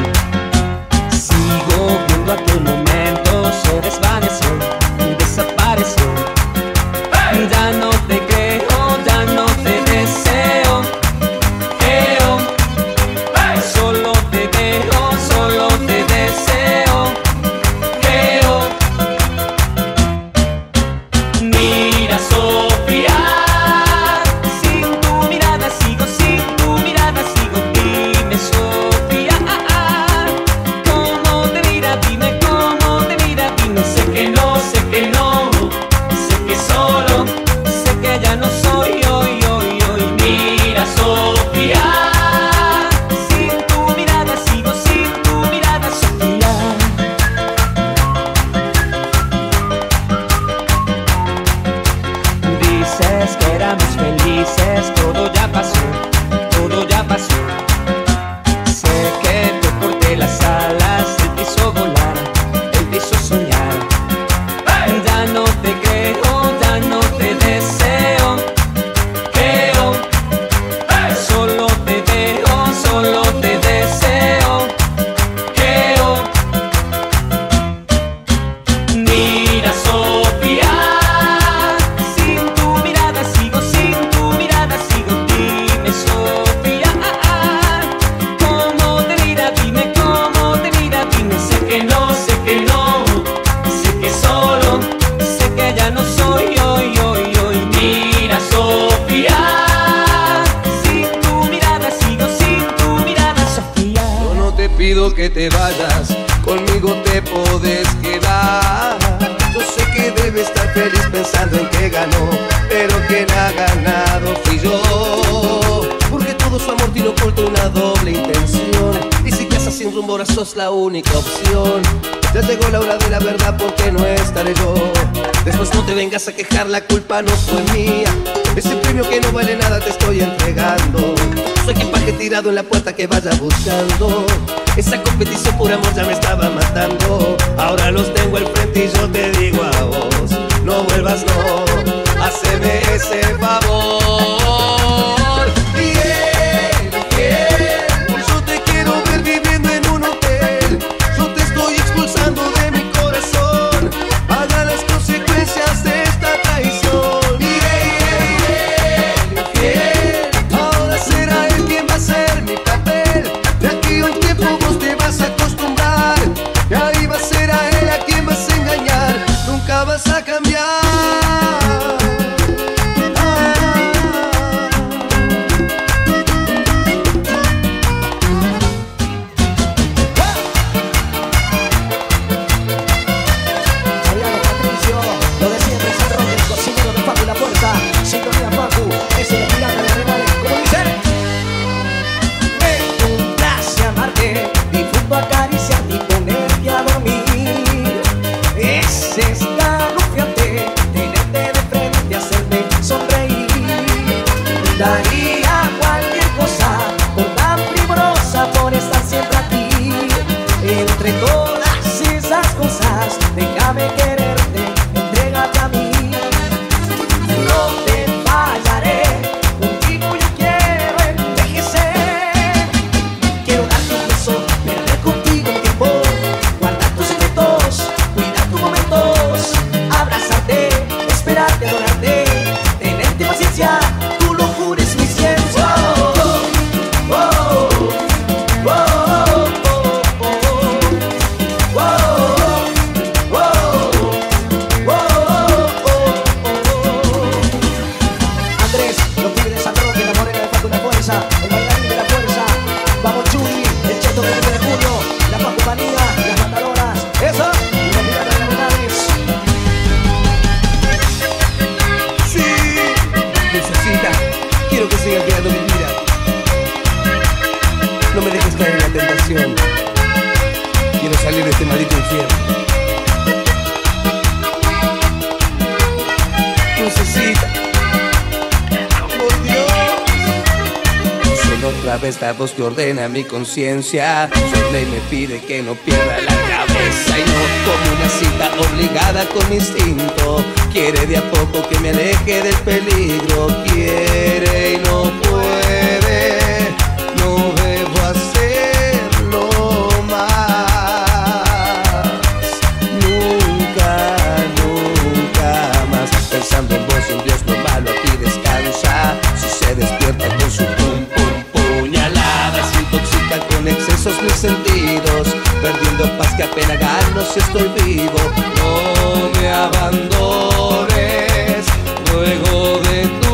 Sigo viendo aquel momento, se desvaneció, desapareció. Ya no te creo, ya no te deseo. Solo te dejo, solo te deseo. Mira, Sofía, sin tu mirada sigo, sin tu mirada sigo. Dime, Sofía, ¿cómo te mira? Dime, ¿cómo te mira? Dime, sé que no, sé que no, sé que solo, sé que ya no soy yo. Mira, Sofía, sin tu mirada sigo, sin tu mirada, Sofía. Dices que éramos felices, todo ya pasó, todo ya pasó. Sé que te corté las alas, él te hizo volar, él te hizo soñar. Ya no te creo, ya no te deseo. Solo te dejo, solo te deseo. Mira, Sofía, sin tu mirada sigo, sin tu mirada sigo. Dime, Sofía, ¿cómo te mira? Dime, ¿cómo te mira? Dime, sé que no, sé que no, sé que solo, sé que ya no soy yo. Mira, Sofía, sin tu mirada sigo, sin tu mirada, Sofía. Yo no te pido que te vayas, conmigo te podés quedar. Yo sé que debes estar feliz pensando en que ganó, pero quien ha ganado fui yo. Porque todo su amor tiene oculto una doble intención. Y si casas sin rumbo ahora sos la única opción. Ya llegó la hora de la verdad, porque no estaré yo. Después no te vengas a quejar, la culpa no fue mía. Ese premio que no vale nada te estoy entregando. Soy equipaje tirado en la puerta que vaya buscando. Esa competición por amor ya me estaba matando. Ahora los tengo al frente y yo te digo a vos: no vuelvas, no, haceme ese favor. Bien, bien, yo te quiero ver viviendo en un hotel. Yo te estoy expulsando de mi corazón. Paga las consecuencias de esta traición. Bien, bien, ahora será él quien va a hacer mi papel. De aquí a un tiempo vos te vas a acostumbrar. Y ahí va a ser a él a quien vas a engañar. Nunca vas a cambiar. Daría cualquier cosa por tan primorosa, por estar siempre aquí. Entre todas esas cosas, déjame quererte, entrégate a mí. No te fallaré, contigo yo quiero envejecer. Quiero darte un beso, perder contigo un tiempo, guardar tus secretos, cuidar tus momentos, abrazarte, esperarte, adorarte, tenerte paciencia. Quiero que sigas creando mi vida. No me dejes caer en la tentación. Quiero salir de este maldito infierno. Lucecita, por Dios. Solo otra vez la voz que ordena mi conciencia. Su ley me pide que no pierda la cabeza. Y no como una cita obligada con mi instinto. Quiere de a poco que me aleje del peligro. Quiere y no puede. No debo hacerlo sentidos, perdiendo paz que apenas gano si estoy vivo. No me abandones luego de tu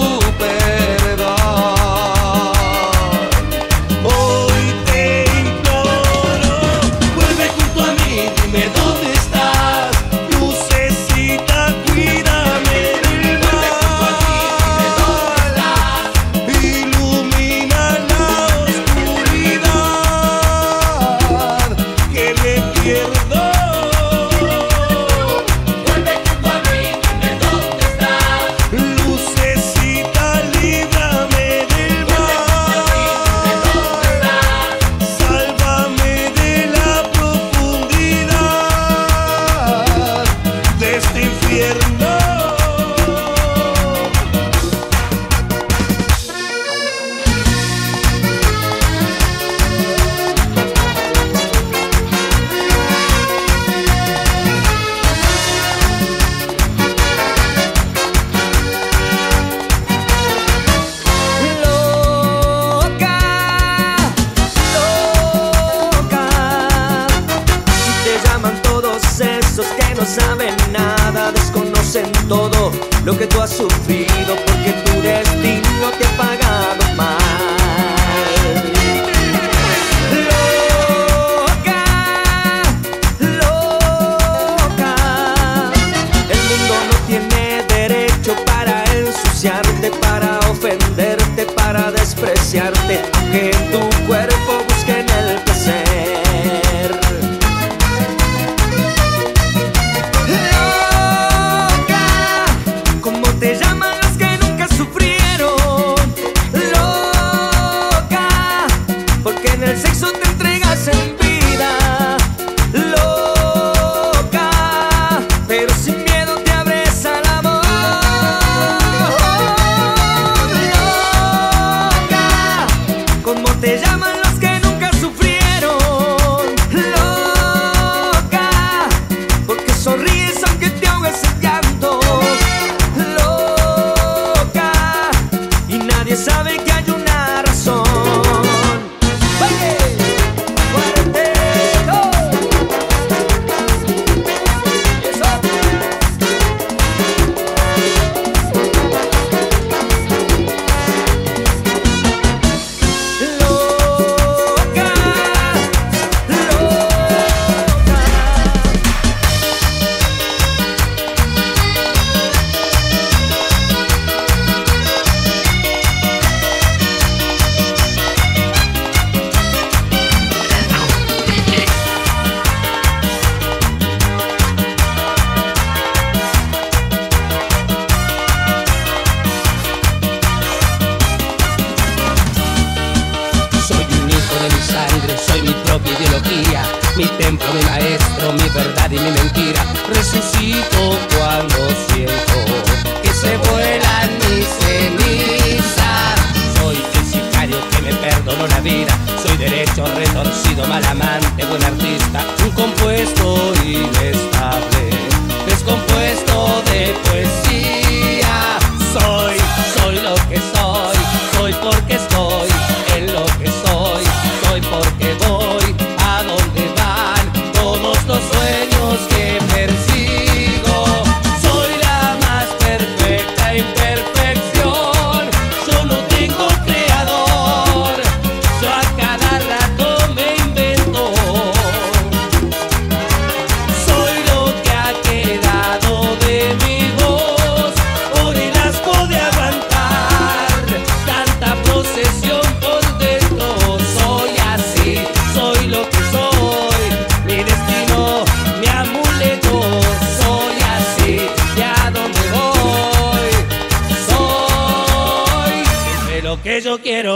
perdón. Hoy te imploro, vuelve junto a mí, dime dónde estás. Lucecita, cuídame del mal, ilumina la oscuridad que me pierdo. Vuelve junto a mí, dime dónde estás. Lucecita, líbrame del mal, sálvame de la profundidad de este infierno. Loca, loca, si te llaman todos esos que no saben nada, desconocen todo lo que tú has sufrido, porque tu destino te ha pagado mal. Loca, loca, el mundo no tiene derecho para ensuciarte, para ofenderte, para despreciarte, aunque en tu cuerpo busquen el placer. Loca, ¿cómo te llaman los que nunca sufrieron? Loca, porque en el sexo te entregas en vida. Loca, pero sin miedo te abres al amor. Loca, ¿cómo te llaman los que nunca sufrieron? Loca, porque sonríes aunque te ahogues en llanto. Loca, y nadie sabe que hay una razón. ¡Oye! ¡Cuarteto! ¡Eso! Loca, loca. Soy un hijo de mi sangre, soy mi propia ideología, mi templo, mi maestro, mi verdad y mi mentira. Resucito cuando siento que se vuelan mis cenizas. Soy el sicario que me perdonó la vida, soy derecho, retorcido, mal amante, buen artista, un compuesto inestable, descompuesto de poesía. Soy lo que soy porque estoy en lo que soy porque voy a donde van todos los sueños que persigo. Soy la más perfecta imperfección, yo no tengo creador, yo a cada rato me invento. Soy lo que ha quedado de mi voz, por el asco de aguantar tanta procesión por dentro. Soy así, soy lo que soy, mi destino, mi amuleto. Soy así, ¿y a dónde voy? Soy siempre lo que yo quiero.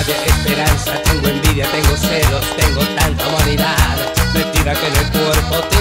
Tengo envidia, tengo celos, tengo tanta humanidad metida que en el cuerpo te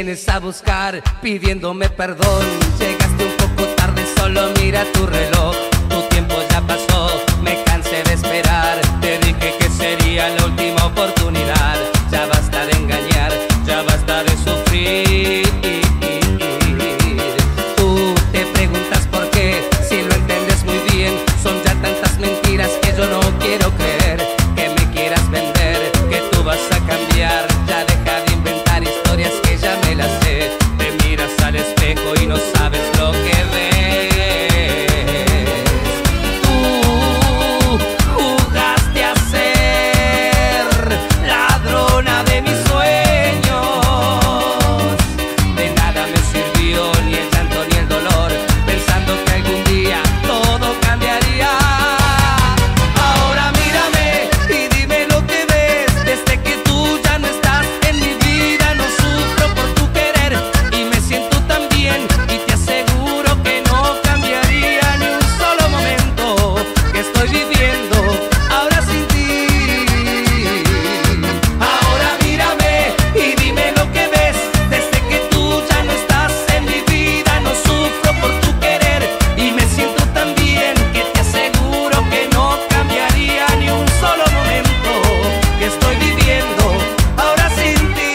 vienes a buscar pidiéndome perdón. Llegaste un poco tarde, solo mira tu reloj. Tu tiempo ya pasó, me cansé de esperar. Te dije que sería la última oportunidad. Ya basta de engañar, ya basta de sufrir. Tú te preguntas por qué, si lo entiendes muy bien. Son ya tantas mentiras que yo no quiero creer. Que me quieras vender, que tú vas a cambiar. Ya deja de inventar historias que ya me las sé. Te miras al espejo y no sabes lo que ves. Tú jugaste a ser ladrona de mis sueños. De nada me sirvió ni el llanto ni el dolor, pensando que algún día todo cambiaría. Ahora mírame y dime lo que ves. Desde que tú ya no estás en mi vida, no sufro por tu querer y me siento tan bien. Y te aseguro que no cambiaría ni un solo momento que estoy viviendo ahora sin ti. Ahora mírame y dime lo que ves. Desde que tú ya no estás en mi vida, no sufro por tu querer y me siento tan bien que te aseguro que no cambiaría ni un solo momento que estoy viviendo ahora sin ti.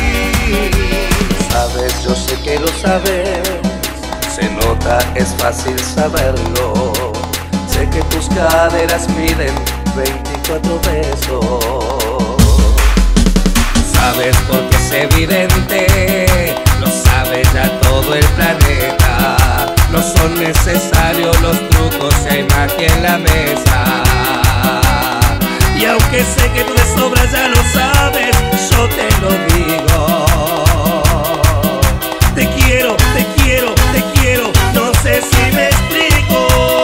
Sabes, yo sé que lo sabes, se nota, es fácil saberlo. Sé que tus caderas miden 24 besos. Sabes porque es evidente, lo sabe ya todo el planeta. No son necesarios los trucos, hay magia en la mesa. Y aunque sé que tú de sobra ya lo sabes, yo te lo digo. Te quiero, te quiero, te quiero, no sé si me explico.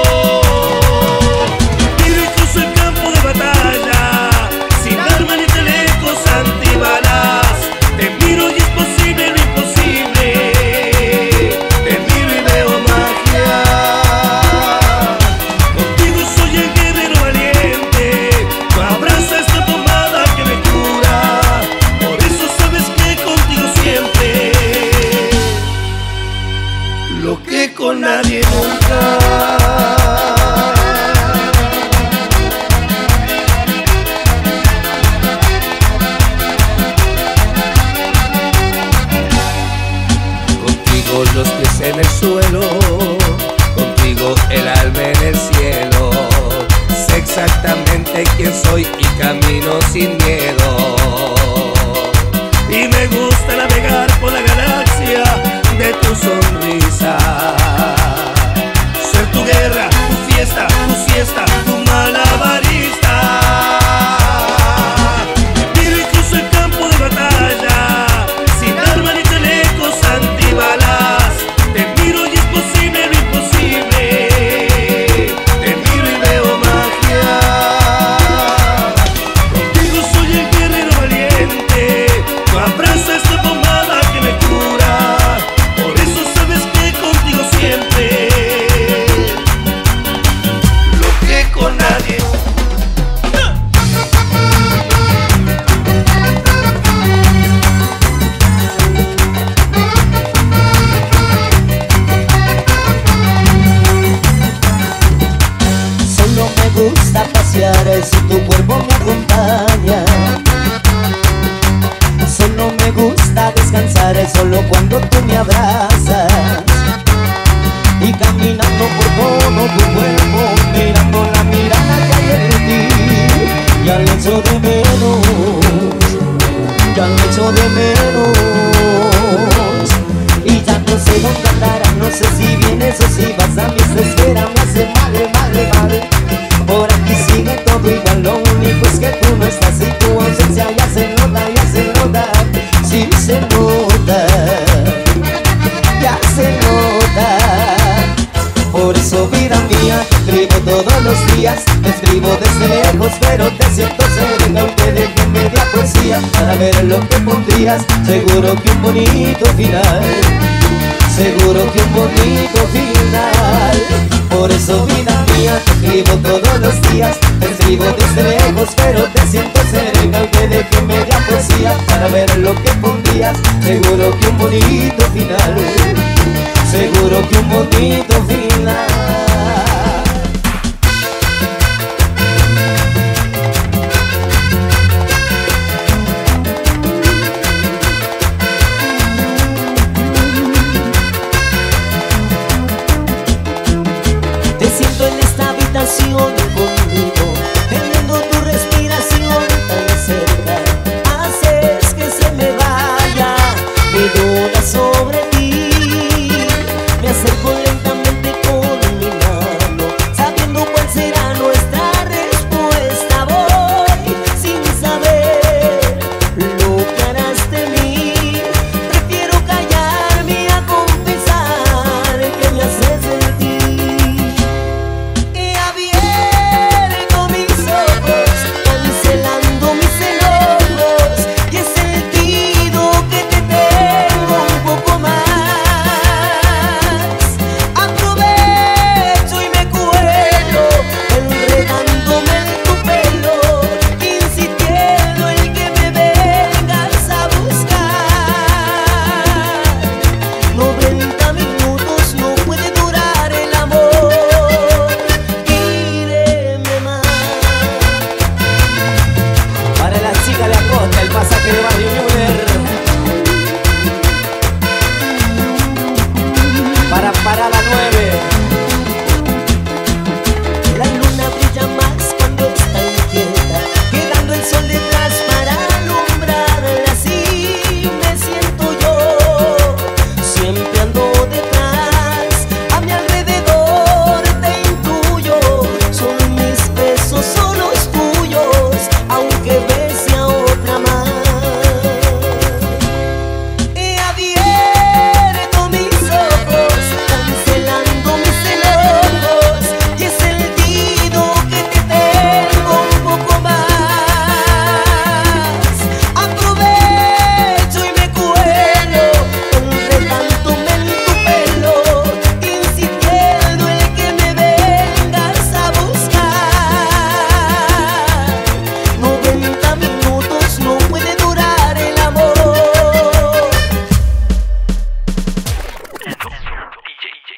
Miro incluso el campo de batalla, sin arma ni chalecos antibalas. Te miro y es posible lo imposible. Te miro y veo magia. Contigo soy el guerrero valiente. Tu abrazo es la pomada que me cura. Por eso sabes que contigo siempre. Lo que con nadie nunca. Contigo los pies en el suelo, contigo el alma en el cielo. Sé exactamente quién soy y camino sin miedo. Y me gusta navegar por la galaxia de tu sonrisa. Ser tu guerra, tu fiesta, tu siesta, tu malabarista. Miro incluso el campo de batalla, sin arma ni chalecos antibalas. Te miro y es posible lo imposible. Te miro y veo magia. Contigo soy el guerrero valiente. Tu abrazo es la pomada que me cura. Por eso sabes que contigo siempre. Lo que con nadie. Solo me gusta pasear si tu cuerpo me acompaña. Solo me gusta descansar solo cuando tú me abrazas. Y caminando por todo tu cuerpo, mirando la mirada que hay en ti. Ya le echo de menos, ya le echo de menos. Y ya no sé dónde andarás, no sé si vienes o si vas a mi espera. Me hace mal, mal, mal. Por aquí sigue todo igual, lo único es que tú no estás y tu ausencia ya se nota, sí se nota, ya se nota. Por eso vida mía, te escribo todos los días, te escribo desde lejos pero te siento cerca. Aunque deje media poesía para ver lo que pondrías, seguro que un bonito final, seguro que un bonito final. Por eso vida mía, te escribo todos los días, te escribo desde lejos pero te siento cerca. Aunque deje media poesía para ver lo que podías. Seguro que un bonito final, seguro que un bonito